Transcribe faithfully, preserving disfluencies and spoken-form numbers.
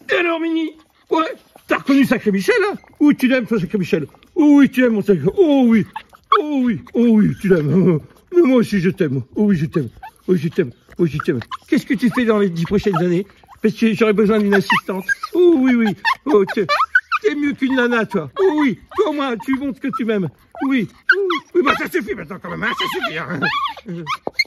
Et alors, Mini? Ouais, t'as reconnu Sacré Michel, hein? Oui, tu l'aimes, toi, Sacré Michel. Oh oui, tu l'aimes, mon Sacré. Oh oui, oh oui, oh oui, tu l'aimes. Mais moi aussi, je t'aime. Oh oui, je t'aime. Oh, je t'aime. Oh, je t'aime. Qu'est-ce que tu fais dans les dix prochaines années? Parce que j'aurais besoin d'une assistante. Oh oui, oui. Oh, t'es mieux qu'une nana, toi. Oh oui, toi, au moins, tu montres que tu m'aimes. Oui. Oui, bah ça suffit maintenant, quand même, hein, ça suffit, hein.